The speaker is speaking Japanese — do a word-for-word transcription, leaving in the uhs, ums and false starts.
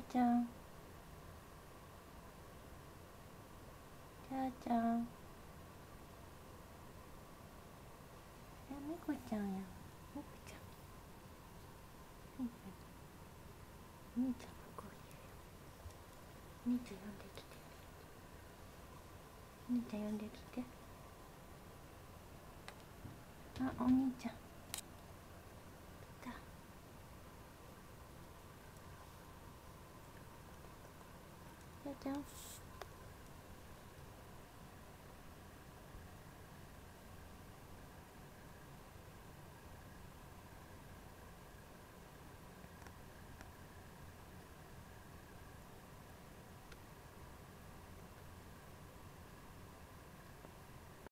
ちゃん、ちゃーちゃん、え、猫ちゃんやん、猫ちゃん、お兄ちゃん向こうにいるよ。お兄ちゃん呼んできて、お兄ちゃん呼んできて。あ、お兄ちゃん来た。ちゃーちゃん。